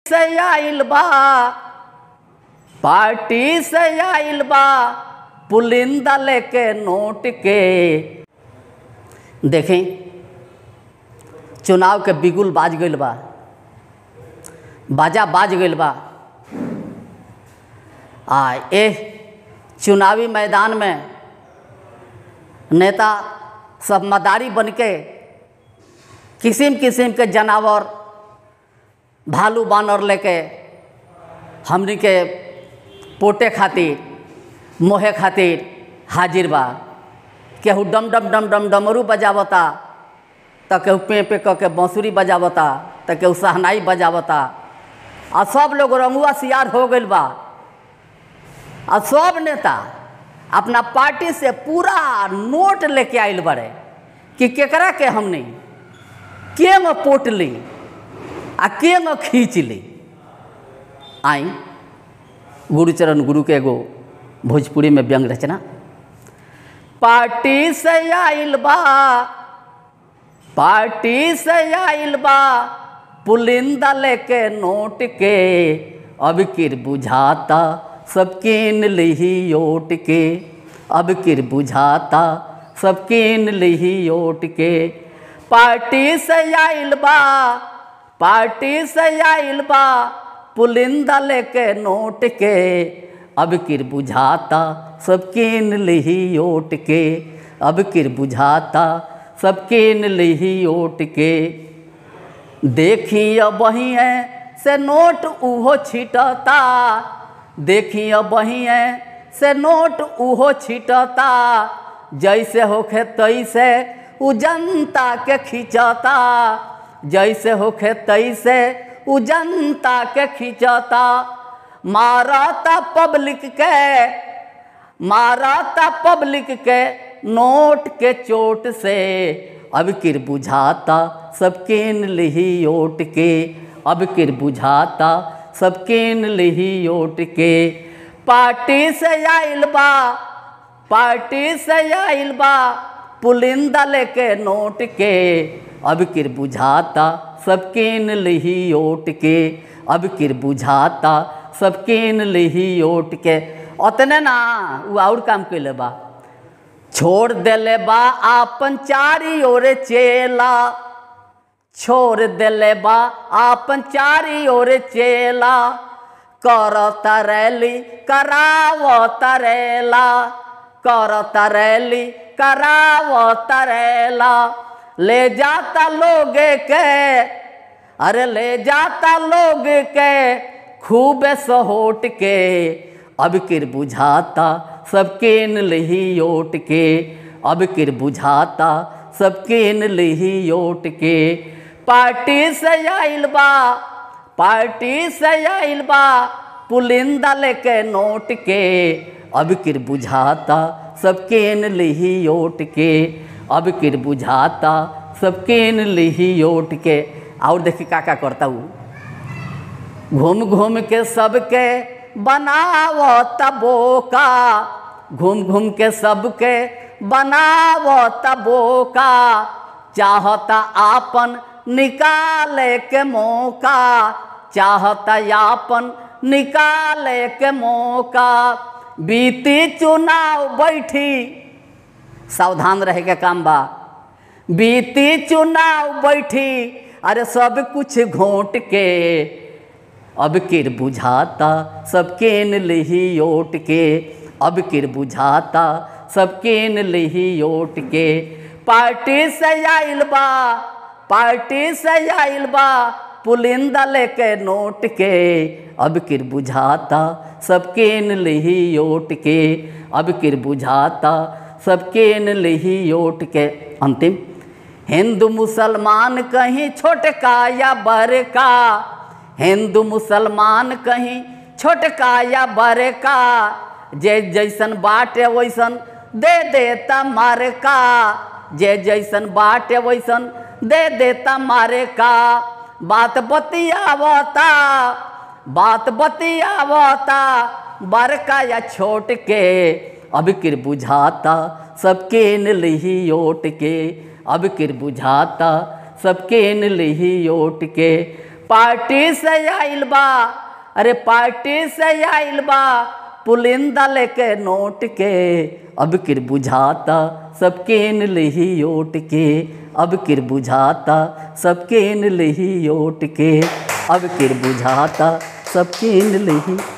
से आइल बा, पार्टी से आइल बा, पुलिंदा लेके नोट के। देखें, चुनाव के बिगुल बाज गइल बा, बाजा बाज गइल बा। चुनावी मैदान में नेता सब मदारी बनके किस्म किस्म के जानवर भालू बानर लेके हमनी के पोटे खातिर मोहे खातिर हाजिर बा। केहू डम डम डम डम डमरू बजावता, तो केहू पे पे क के बांसुरी बजावता, तो केहू सहनाई बजावता। आ सब लोग रंगुआ सियार हो गइल बा। आ सब नेता अपना पार्टी से पूरा नोट लेके आइल बड़े कि केकरा के हमने केंग पोट ली आ केंग खींच ली। आई गुरुचरण गुरु के एगो भोजपुरी में व्यंग रचना। पार्टी से आइल बा, पार्टी से आइल बा, पुलिंदा लेके नोट के। अब किर बुझाता सब कीन लिही ओट के, अब किर बुझाता सब कीन लिही ओट के। पार्टी से आइल बा, पार्टी से आइल बा, पुलिंदा लेके नोट के। अब किर बुझाता सब कीन लिही ओट के, अब किर बुझाता सब कीन लिही ओट के। देखिए बहिए से नोट उहो छिटता, देखिए बहिए से नोट उहो छिटता। जैसे होखे तैसे उ जनता के खिंचता, जैसे होखे तैसे उ जनता के खिंचता। मारता पब्लिक के, मारता पब्लिक के नोट के चोट से। अब किर बुझाता सब कीन लिही ओट के, अब किर बुझाता सब कीन लिही ओट के। पार्टी से आइल बा, पार्टी से आइल बा, पुलिंदा लेके नोट के। अब किर बुझाता सब कीन लिही ओट के, अब किर बुझाता सब कीन लिही ओट के। उतने ना वो और काम कैले बा। छोड़ देले बा आपन चारी ओरे चेला, छोड़ देले बा आपन चारी ओरे चेला। करता रैली करावता रेला, करता रैली करावता रेला। ले जाता लोगे के, अरे ले जाता लोग के खूब सहोट के। अब किर बुझाता सब कीन लिही ओट के, अब किर बुझाता सब कीन लिही ओट के। पार्टी से आइल बा, पार्टी से आइल बा, पुलिंदा लेके नोट के। अब किर बुझाता सब कीन लिही ओट के, अब किर बुझाता सब कीन लिही ओट के। और देखिए का करता हूँ, घूम घूम के सबके बनावत बोका, घूम घूम के सबके बनावत बोका। चाहता आपन निकाले के मौका, चाहता आपन निकाले के मौका। बीती चुनाव बैठी, सावधान रहे के काम बा। बीती चुनाव बैठी, अरे सब कुछ घोट के। अब किर बुझाता सब कीन लिही ओट के, अब किर बुझाता सब कीन लिही ओट के। पार्टी से आइल बा, पार्टी से आइल बा, पुलिंदा लेके नोट के। अब किर बुझाता सब कीन लिही ओट के, अब किर बुझाता सब कीन लिही ओट के। अंतिम, हिंदू मुसलमान कहीं छोटका या बड़का, हिंदू मुसलमान कहीं छोटका या बड़का। जे जैसन बाटे वैसन दे देता मारका, जे जैसन बाटे वैसन दे देता मारका। बात बतियावता, बात बतियावता, बड़का या छोट के। अब किर बुझाता सब कीन लिही ओट के, अब किर बुझाता सब कीन लिही ओट के। पार्टी से आइल बा, अरे पार्टी से आइल बा पुलिंदा लेके नोट के, अब किर बुझाता सब केन लिही ओट के, अब किर बुझाता सब केन लिही ओट के, अब किर बुझाता सब केन लिही